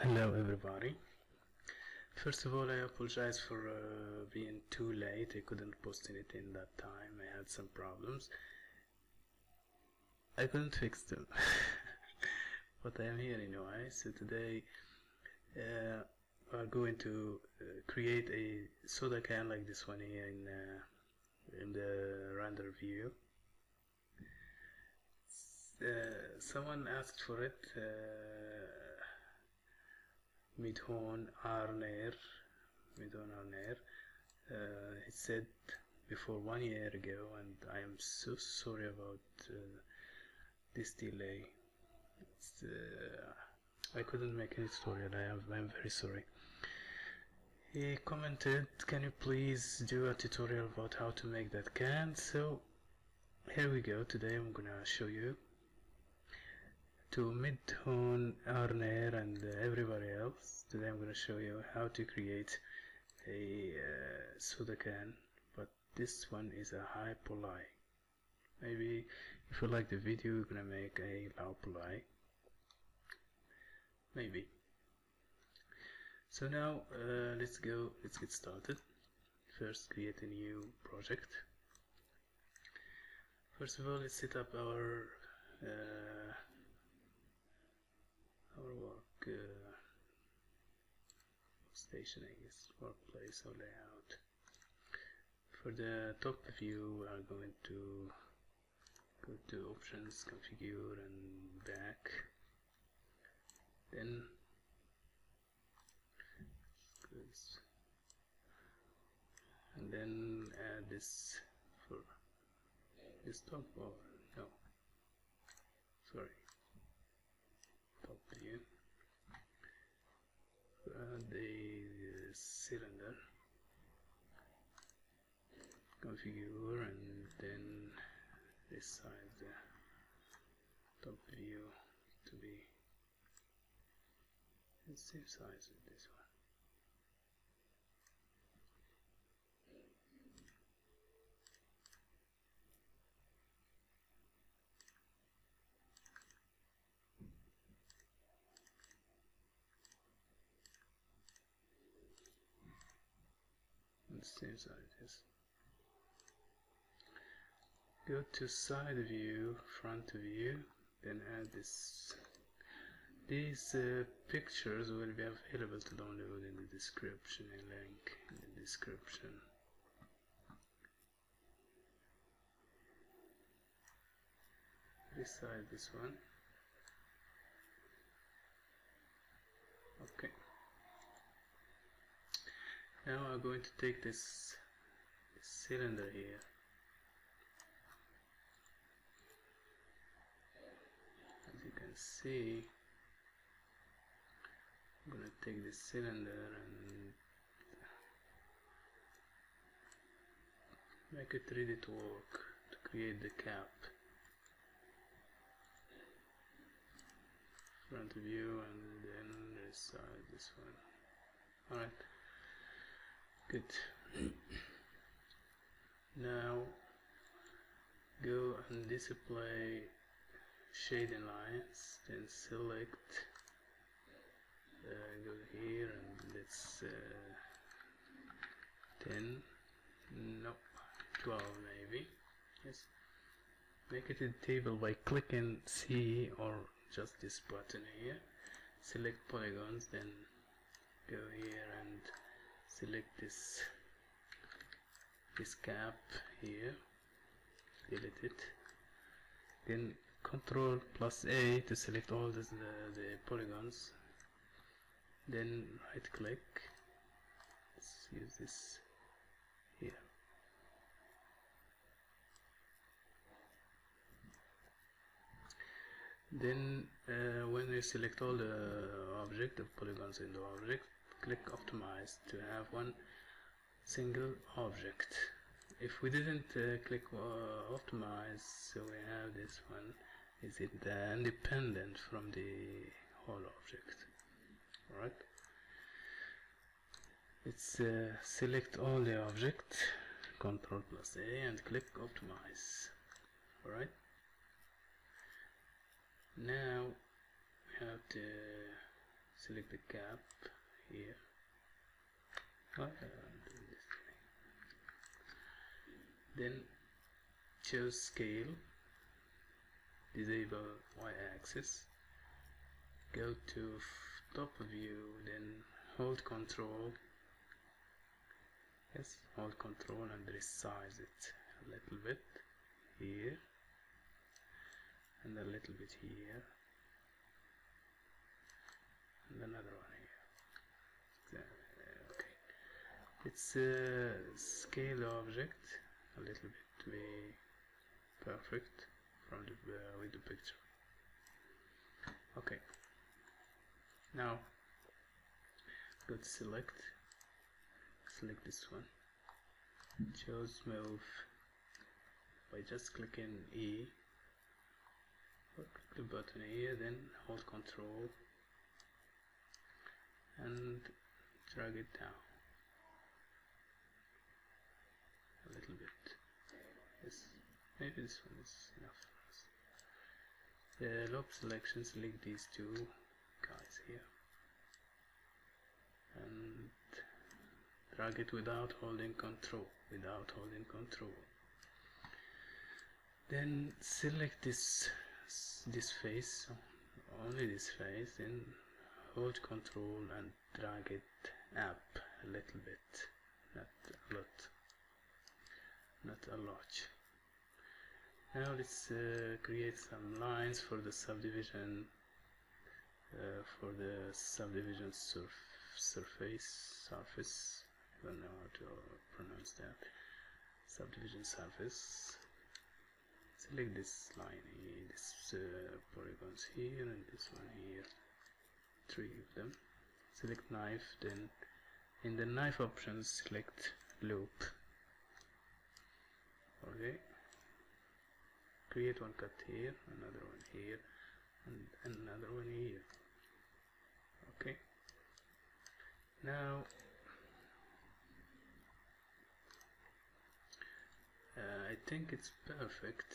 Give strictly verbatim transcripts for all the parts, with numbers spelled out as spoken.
Hello everybody. First of all, I apologize for uh, being too late. I couldn't post anything that time. I had some problems. I couldn't fix them. But I am here anyway. So today uh, we're going to uh, create a soda can like this one here in, uh, in the render view. Uh, someone asked for it. Uh, Midhon Arner, Midhon Arner. Uh, he said before one year ago, and I am so sorry about uh, this delay. It's, uh, I couldn't make any tutorial. I am I'm very sorry. He commented, "Can you please do a tutorial about how to make that can?" So here we go. Today I'm gonna show you. To Midhon, Arner, and uh, everybody else, today I'm going to show you how to create a uh, soda can, but this one is a high poly. Maybe if you like the video, you're going to make a low poly. Maybe. So now uh, let's go. Let's get started. First, create a new project. First of all, let's set up our uh, our work uh, station, I guess, workplace or layout. For the top view, we are going to go to options, configure, and back. Then this, and then add this for this top, or no, sorry. Top view, uh, the uh, cylinder, configure, and then resize the top view to be the same size as this one. The same size, yes. Go to side view, front view, then add this. These uh, pictures will be available to download in the description, a link in the description. Resize this one. Okay. Now I'm going to take this, this cylinder here, as you can see. I'm going to take this cylinder and make it ready to work, to create the cap. Front view, and then resize this one. Alright. Good. Now go and display shading lines, then select, uh, go here and let's uh, ten, no, twelve maybe, yes. Make it a table by clicking C or just this button here, select polygons, then go here and select this this cap here, delete it, then Control plus A to select all this, the, the polygons, then right click, let's use this here. Then uh, when you select all the object, the polygons in the object, click optimize to have one single object. If we didn't uh, click uh, optimize, so we have this one, is it uh, independent from the whole object. Alright, let's uh, select all the object, Control plus A, and click optimize. Alright, now we have to select the cap here. Oh, I'm doing this thing. Then choose scale, disable y-axis, go to top view, then hold control, yes, hold control and resize it a little bit here and a little bit here and another one here. Okay, it's a scale object a little bit to be perfect from the uh, with the picture. Okay, now go to select, select this one, choose move by just clicking E, click the button here, then hold control and drag it down a little bit. Yes, maybe this one is enough for us. The loop selection, select these two guys here and drag it without holding control, without holding control. Then select this this face, only this face, then hold control and drag it up a little bit, not a lot, not a lot. Now let's uh, create some lines for the subdivision, uh, for the subdivision surf surface, surface, I don't know how to pronounce that, subdivision surface. Select this line here, this uh, polygons here and this one here, three of them. Select knife, then in the knife options select loop. Okay, create one cut here, another one here and another one here. Okay, now uh, I think it's perfect.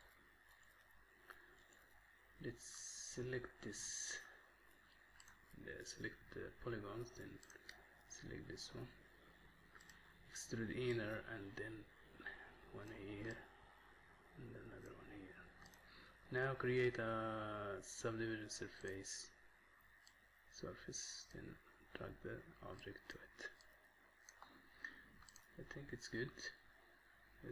Let's select this, uh, select the polygons, then select this one, extrude inner and then one here and another one here. Now create a subdivision surface surface then drag the object to it. I think it's good. Yes.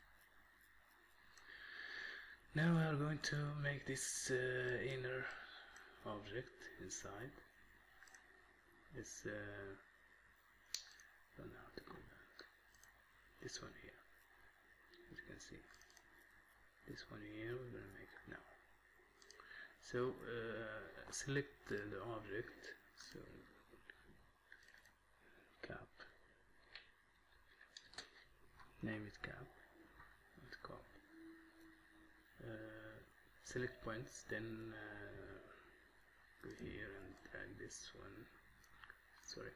Now we are going to make this uh, inner object inside. This uh, don't know how to call that. This one here, as you can see. This one here we're gonna make it now. So uh, select uh, the object. So cap. Name it cap. Not cop. Uh, select points, then uh, go here and drag this one, sorry,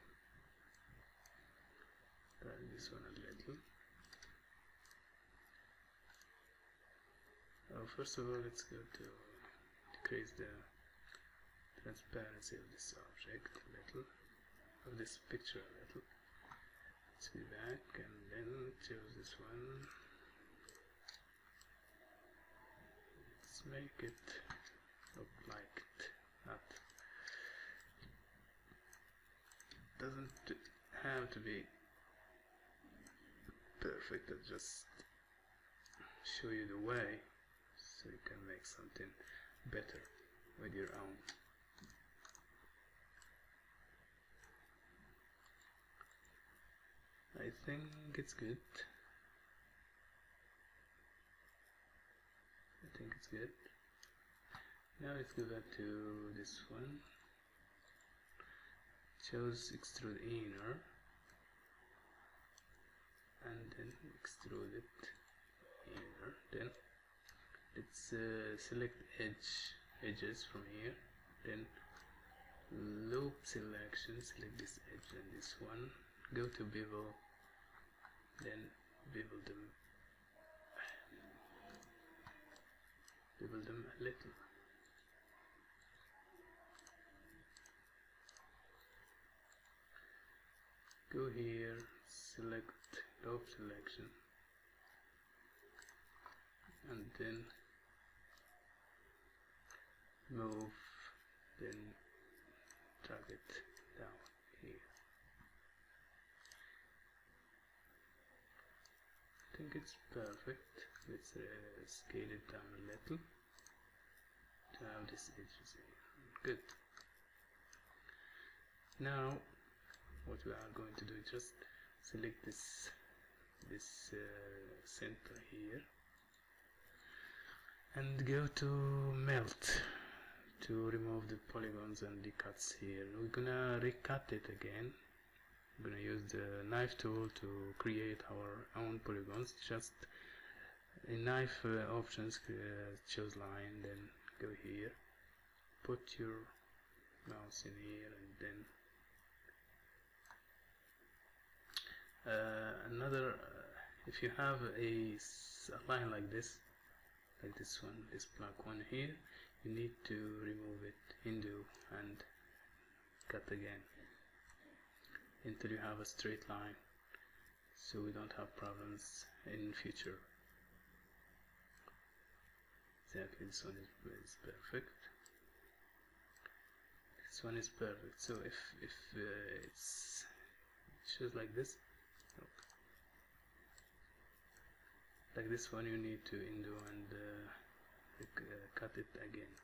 drag this one a little. Uh, first of all, let's go to decrease the transparency of this object a little, of this picture a little. Let's be back and then choose this one. Make it look like it, not, doesn't have to be perfect. I'll just show you the way so you can make something better with your own. I think it's good. I think it's good. Now let's go back to this one. Choose extrude inner and then extrude it inner. Then let's uh, select edge edges from here. Then loop selection, select this edge and this one. Go to bevel, then bevel them. Bevel them a little. go here, select lobe selection, and then move, then drag it down here. I think it's perfect. Let's uh, scale it down a little to have this edges here. Good. Now what we are going to do is just select this this uh, center here and go to melt to remove the polygons and the cuts here. We're gonna recut it again. We're gonna use the knife tool to create our own polygons. Just in knife uh, options, uh, choose line, then go here, put your mouse in here, and then uh, another uh, if you have a, a line like this, like this one, this black one here, you need to remove it, undo, and cut again until you have a straight line, so we don't have problems in future. Exactly, this one is, is perfect. This one is perfect. So if if uh, it's it shows like this, like this one, you need to undo and uh, uh, cut it again.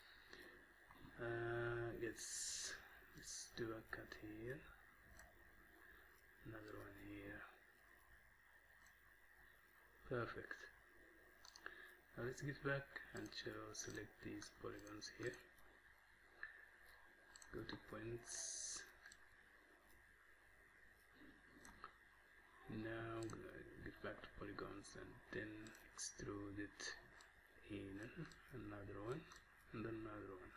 Uh, yes, let's do a cut here, another one here. Perfect. Now let's get back and show, select these polygons here, go to points, now get back to polygons and then extrude it here, another one and another one.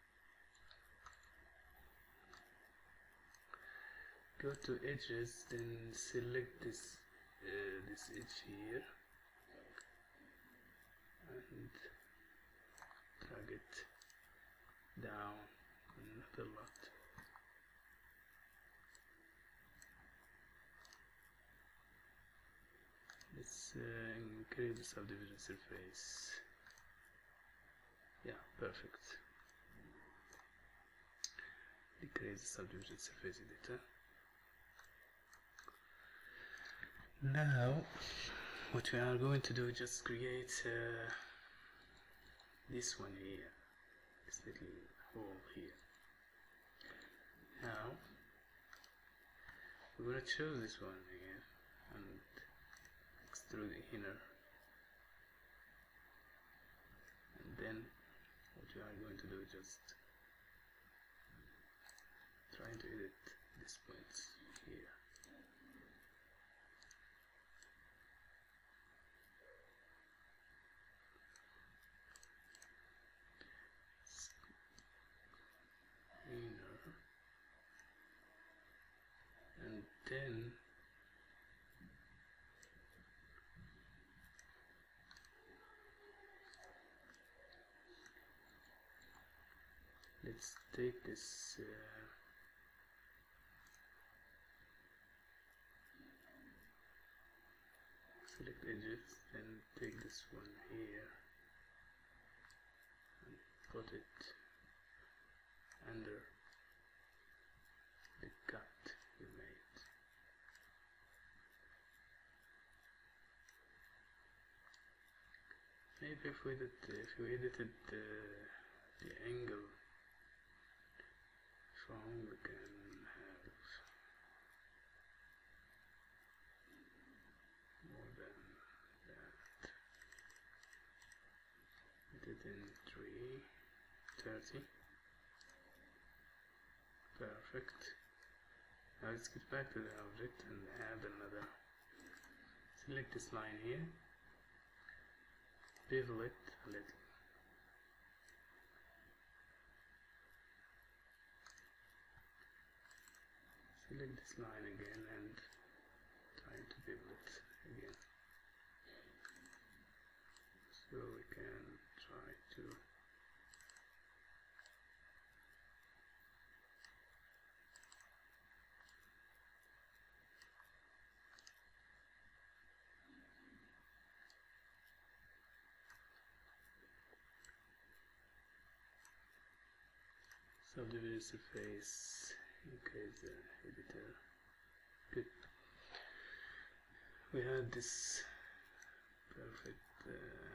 Go to edges, then select this uh, this edge here and drag it down not a lot. Let's uh, increase the subdivision surface. Yeah, perfect. Decrease the subdivision surface editor. Now what we are going to do is just create uh, this one here, this little hole here. Now we're going to choose this one here and extrude the inner, and then what we are going to do is just trying to edit these points here. Inner, and then let's take this uh, select edges, then take this one here and put it under the cut you made. Maybe if we did, if we edited the, the angle from, we can have more than that. Edit in three thirty. Perfect. Now let's get back to the object and add another. Select this line here, bevel it a little. Select this line again and try to bevel it again. So we can try to subdivision surface, increase the editor. Good. We had this perfect uh,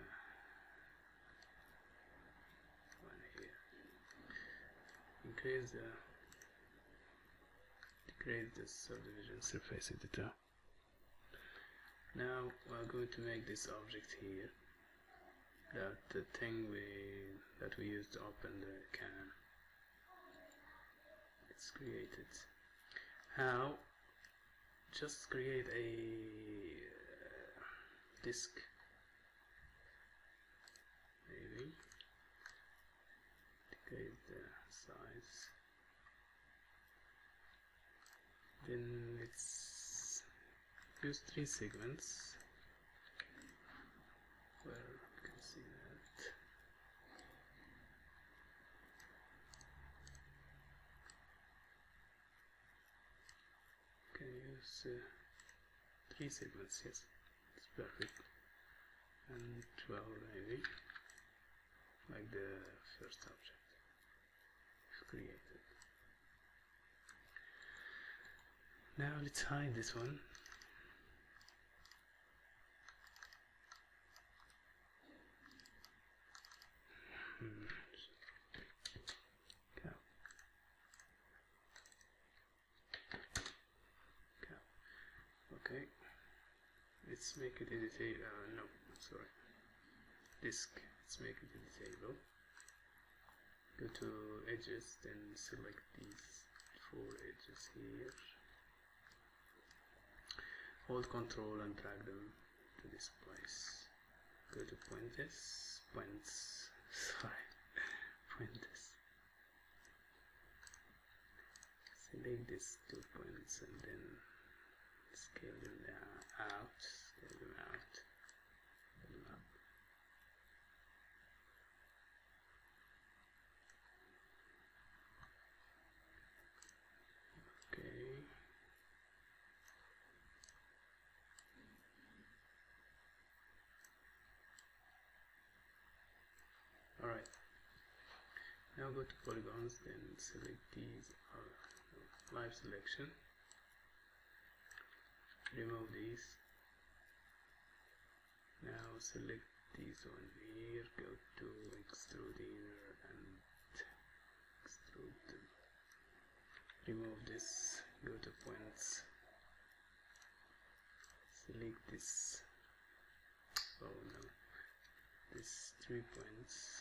one here. Increase the decrease the subdivision surface editor. Now we're going to make this object here, that the thing we that we used to open the can. It's created. How? Just create a uh, disk, maybe. Decrease the size. Then it's use three segments where you can see that. Can use uh, three segments, yes, it's perfect. And twelve maybe, like the first object we've created. Now let's hide this one. Hmm. Cow. Cow. Okay. Let's make it editable. Uh, no, sorry. Disk. Let's make it editable. Go to edges, then select these four edges here. Hold Control and drag them to this place. Go to pointers, points, sorry, pointers. Select these two points and then scale them down, out, scale them out, scale them up. Okay. Alright, now go to polygons, then select these, uh, live selection, remove these. Now select these one here, go to extrude here and extrude them. Remove this, go to points, select this, oh no, this three points.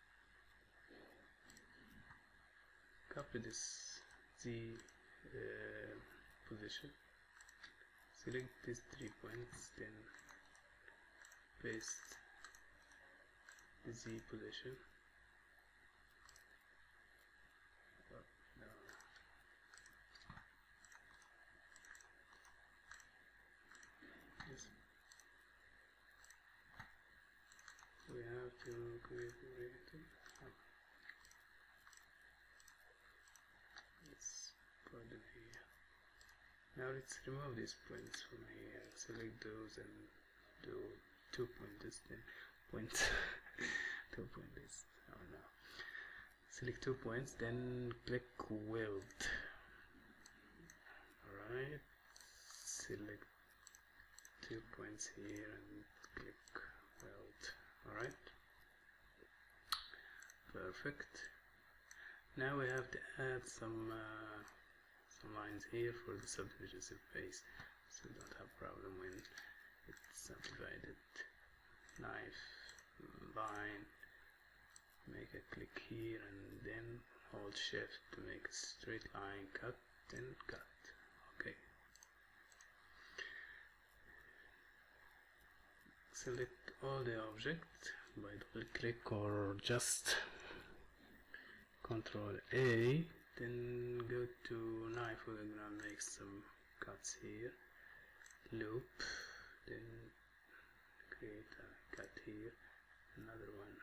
Copy this Z uh, position, select these three points, then paste the Z position. Oh, no. Yes. We have to create a variable. Oh. Now let's remove these points from here, select those and do two pointers, then point two pointers, oh no. Select two points, then click weld. Alright, select two points here and click weld. Alright, perfect. Now we have to add some uh, some lines here for the subdivision surface, so we don't have problem when it's subdivided. Knife, line, make a click here and then hold shift to make a straight line, cut, then cut. Okay. Select all the object by double click or just Control A, then go to knife. We're gonna make some cuts here, loop, then create a cut here, another one.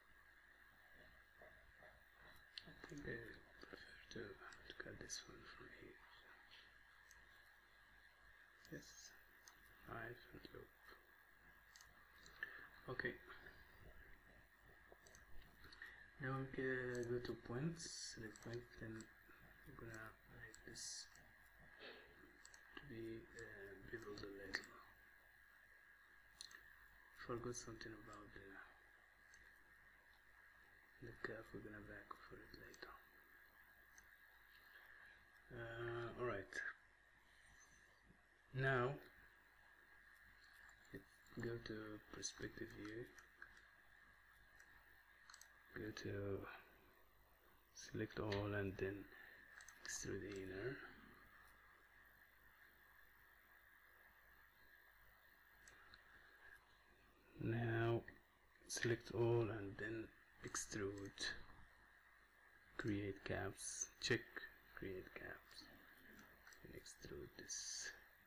I think I prefer to, to cut this one from here. Yes, knife and loop. Okay. Now we can go to points, select point, then I'm gonna make this to be uh, beveled a little. Forgot something about the the curve. We're gonna back for it later. Uh, Alright. Now go to perspective view. Go to select all and then extrude the inner. Now select all and then extrude, create caps, check create caps, and extrude this.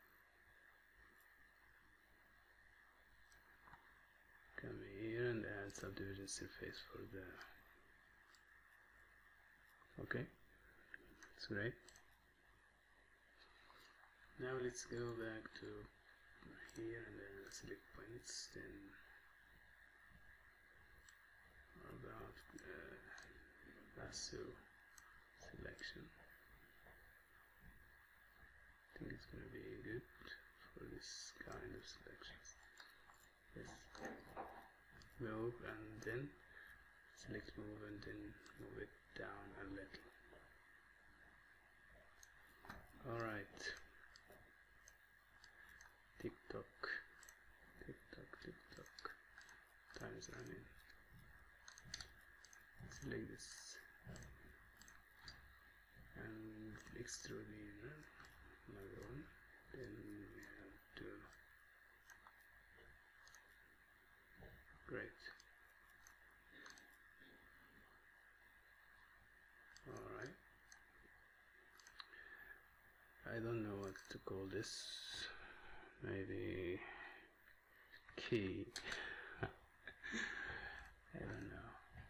Come here and add subdivision surface for the, okay, that's great. Now let's go back to here and then select points, then about uh, lasso selection. I think it's going to be good for this kind of selections. Yes. Move and then select move and then move it down a little. Alright. Tick tock, tick tock, tick tock. Time is running. Select this and extrude the inner. Another one. Then we have to. Great. Alright. I don't know what to call this. Maybe key. I don't know.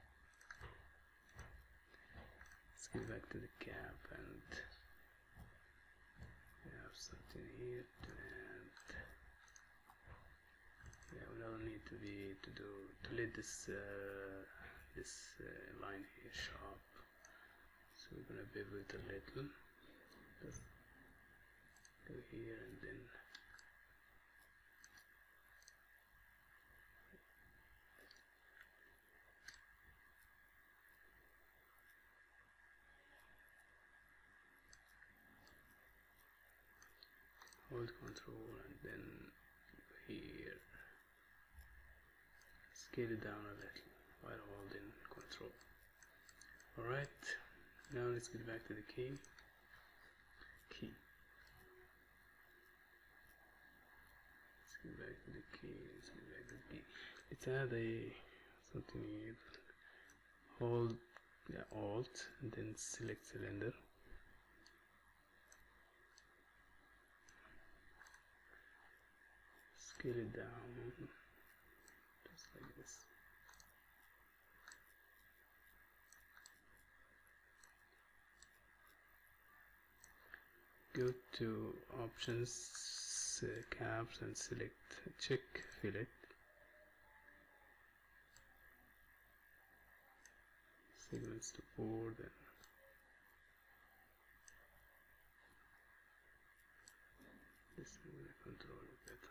Let's get back to the cap and we have something here to add. Yeah, we don't need to be to do to let this uh, this uh, line here sharp. So we're gonna bevel it a little. Just go here and then hold control and then here scale it down a little while holding control. Alright, now let's get back to the key. Key. Let's get back to the key. Let's get back to the key. Let's add a something here. Hold the Alt and then select cylinder. Scale it down, just like this. Go to options, uh, caps, and select check fillet. Segments to four, then this I'm going to control it better.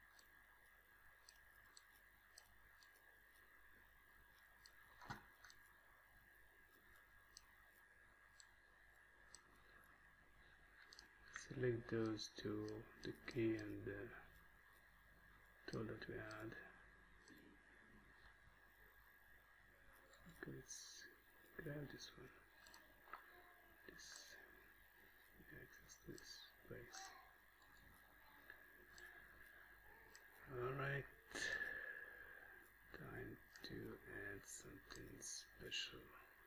Select those two, the key and the tool that we had. Okay, let's grab this one. This access this place. Alright, time to add something special.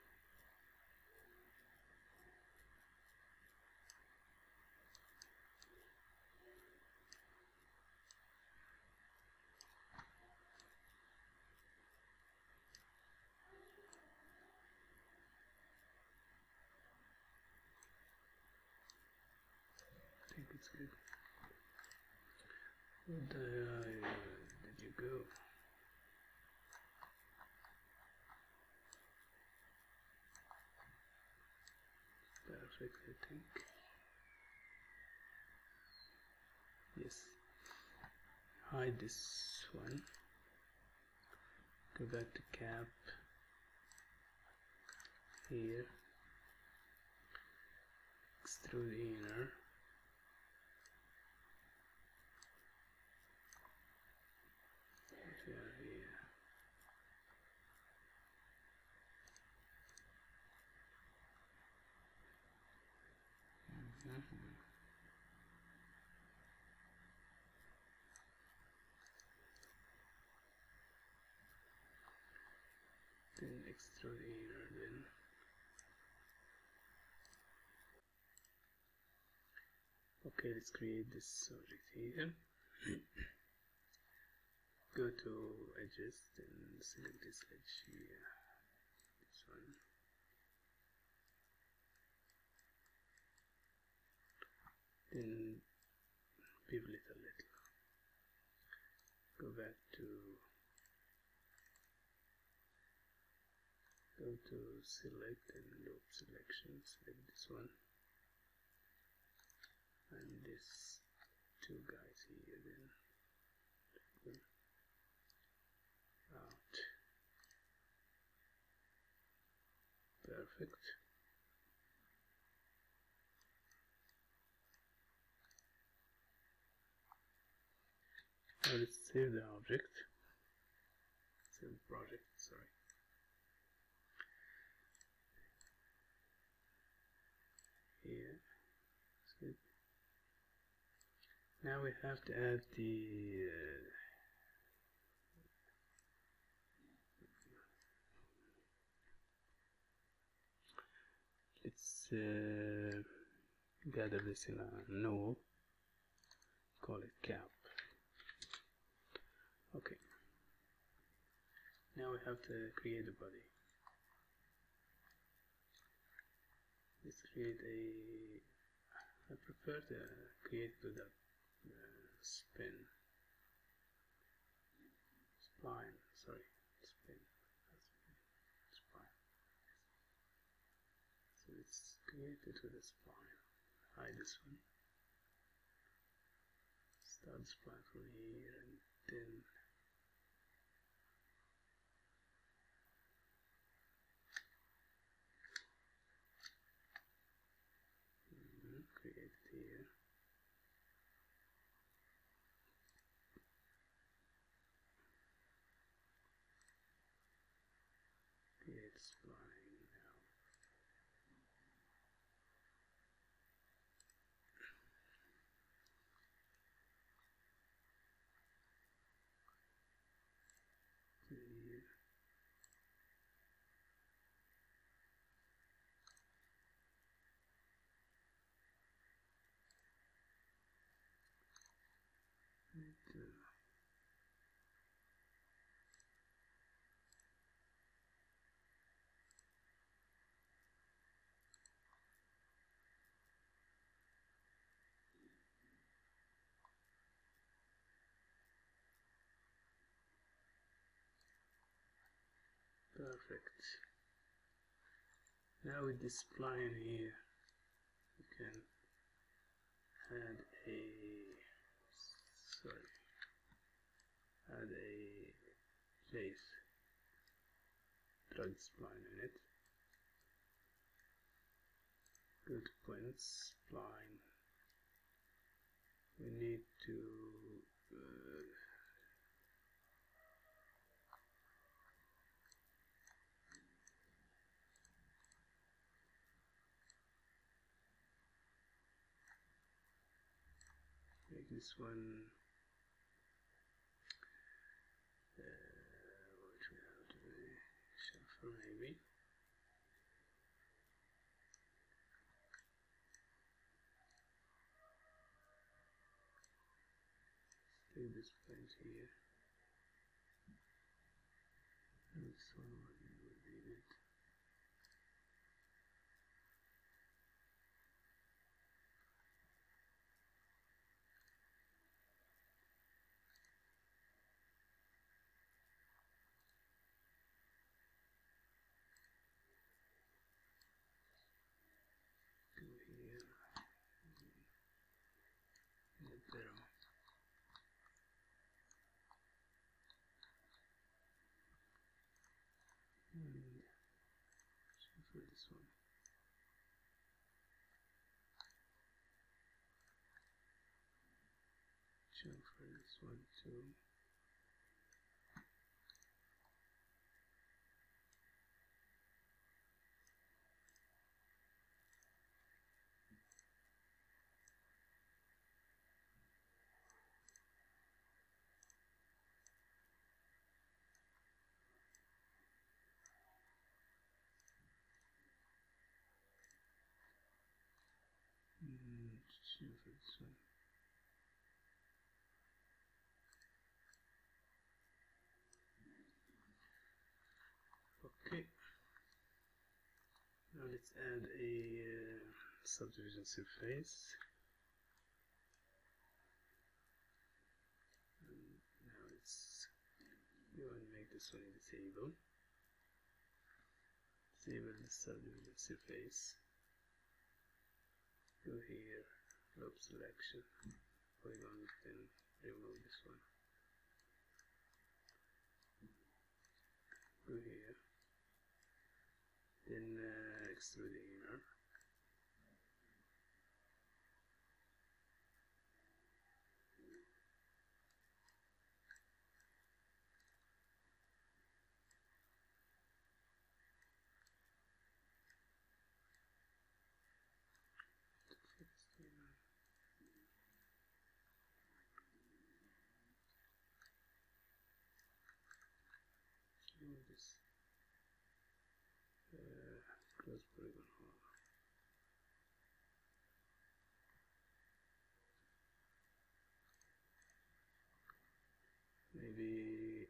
I think it's good. Where the, uh, did you go? perfect, I think. Yes. Hide this one. Go back to cap. Here. Extrude inner. Here, here. Mm-hmm. Then extrude inner then. Okay, let's create this object here. Go to edges, then select this edge here, this one. Then pivot it a little. Go back to go to select and loop selection, select this one and this two guys here, then out. Perfect. Now let's save the object. Save the project, sorry. Here. Save. Now we have to add the uh, let's uh, gather this in a node, call it cap. Okay, now we have to create a body. Let's create a, I prefer to create with a uh, spin, spline, sorry, spin, spline. So let's create it with a spline. Hide this one. Start the spline from here and then mm, create it here. Create spline now. Here. And, uh, perfect. Now with this spline here, you can add a sorry, add a face. Drag spline in it. Go to points, spline. We need to uh, make this one uh, what we have to do, shuffle maybe. Take this point here. And this one would be it. zero. And for this one. Check for this one too. Mm, check for this one. Okay. Now let's add a uh, subdivision surface. And now let's go and make this one disable. Disable the subdivision surface. Go here, lobe selection, polygon, then remove this one. Go here, then uh, extrude the inner. Remove this uh, close polygon hole. Maybe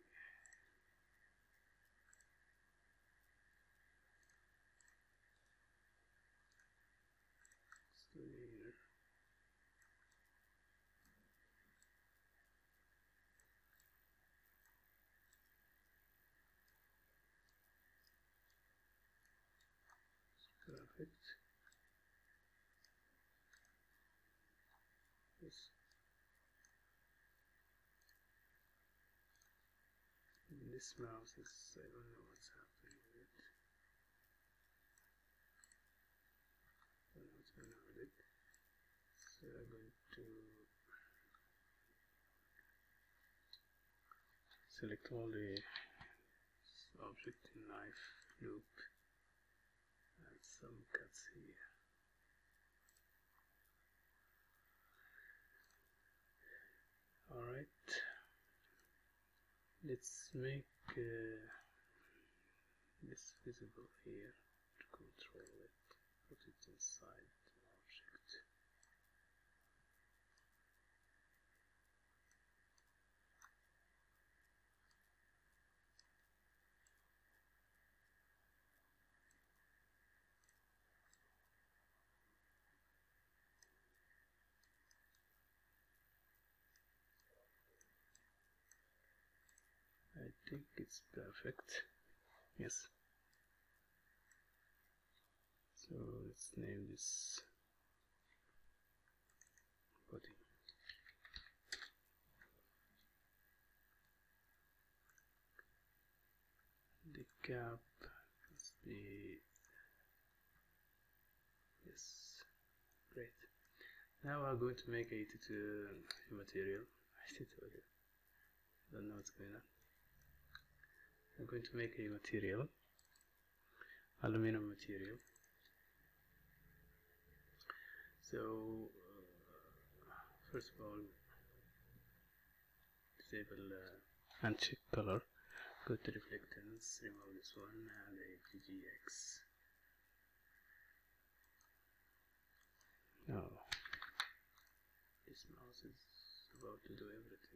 extrude the inner. Perfect. Yes. This mouse is, I don't know what's happening with it. I don't know what's going on with it. So I'm going to select all the object in knife loop and some cuts here. Alright, let's make uh, this visible here to control it, put it inside the object. I think it's perfect. Yes. So let's name this body. The cap must be, yes, great. Now we're going to make it to a material. I did told you. Don't know what's going on. I'm going to make a material, aluminum material. So uh, first of all, disable uh, uncheck color. Go to reflectance, remove this one, and a G G X. Oh, this mouse is about to do everything.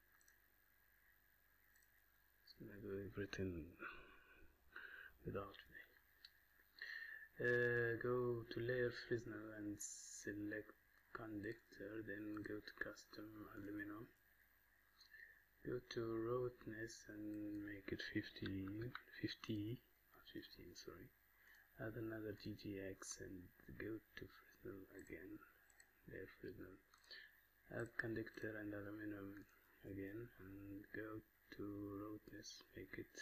It's gonna do everything without me. Uh, go to layer Fresnel and select conductor, then go to custom aluminum. Go to roughness and make it fifty, fifty, not fifteen, sorry. Add another G G X and go to Fresnel again, layer Fresnel. add conductor and aluminum again, and go to roughness, make it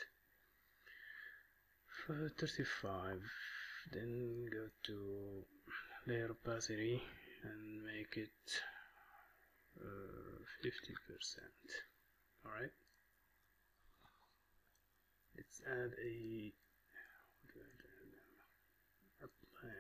thirty-five, then go to layer opacity and make it uh, fifty percent. Alright, let's add a apply.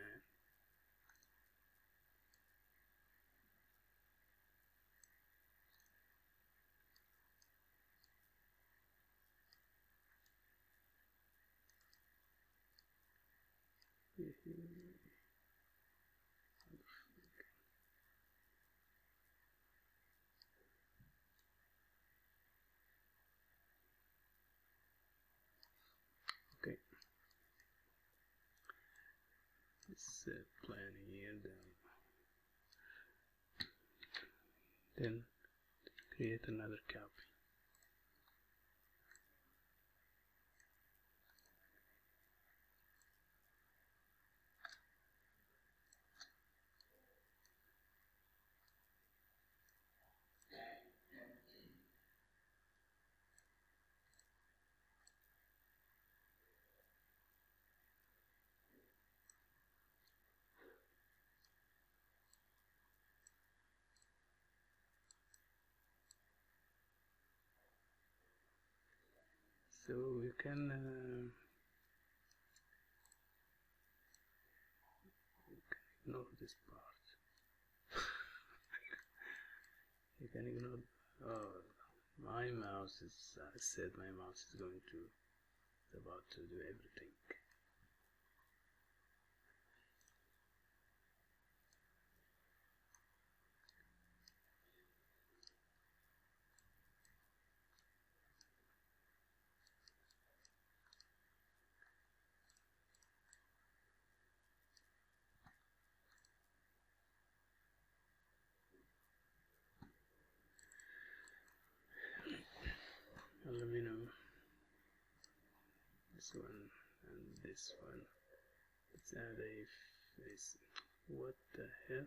Okay, let's uh, plan here, then then create another copy. So you can uh, ignore this part. You can ignore. Oh, my mouse is. I said my mouse is going to. Is about to do everything. Aluminum. This one and this one. Let's add a face. What the hell?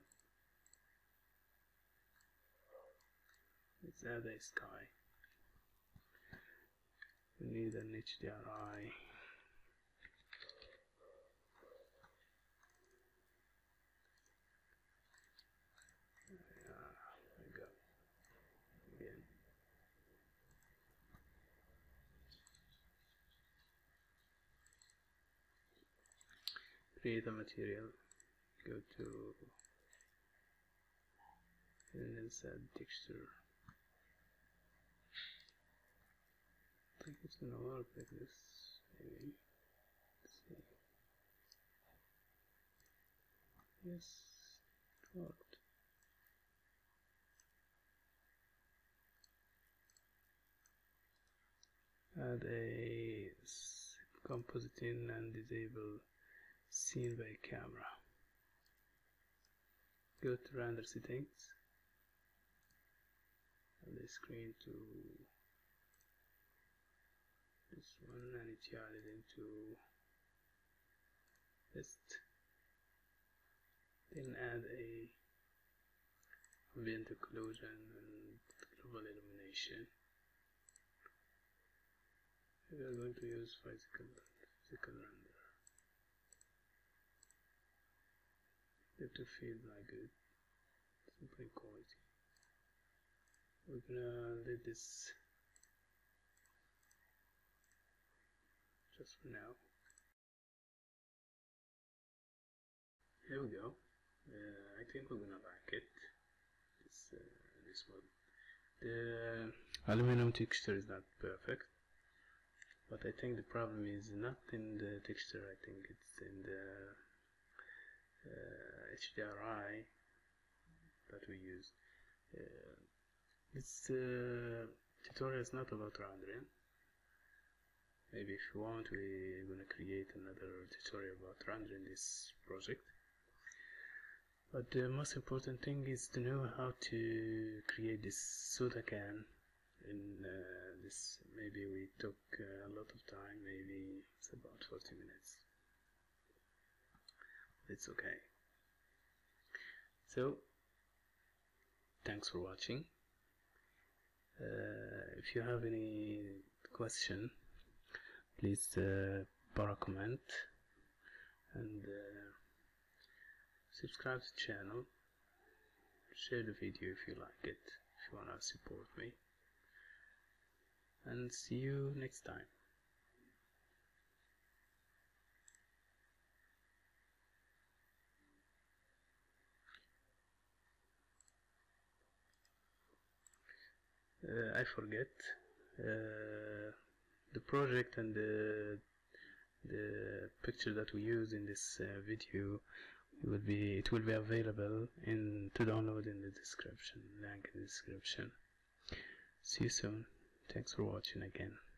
Let's add a sky. We need an H D R I. There we go. Again. Create a material. Go to and then set texture. I think it's gonna work like this. Maybe. Let's see. Yes, it worked. Add a composite in and disable seen by camera. Go to render settings. Add the screen to this one and initialize it into best. Then add a ambient occlusion and global illumination. We are going to use physical physical render. Depth of field like good, simple quality. We're gonna let this just for now. Here we go. Uh, I think we're gonna like it. This uh, this one. The aluminum texture is not perfect, but I think the problem is not in the texture. I think it's in the uh, H D R I that we use. Uh, this uh, tutorial is not about rendering. Maybe if you want, we're gonna create another tutorial about rendering this project. But the most important thing is to know how to create this soda can. In uh, this, maybe we took uh, a lot of time. Maybe it's about forty minutes. It's okay. So thanks for watching. Uh, if you have any question, please uh, put a comment and uh, subscribe to the channel. Share the video if you like it, if you wanna support me, and see you next time. Uh, I forget uh, the project and the the picture that we use in this uh, video will be it will be available in to download in the description, link in the description. See you soon. Thanks for watching again.